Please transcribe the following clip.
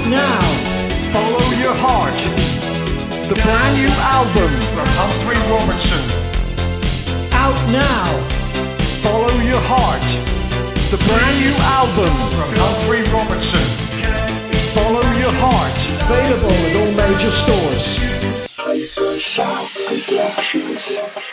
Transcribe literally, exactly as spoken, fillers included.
now. Follow Your Heart, the brand new album from Humphrey Robertson. Out now. Follow Your Heart, the brand new album from Humphrey Robertson. Follow Your Heart, Available at all major stores. Hyper Sound Productions.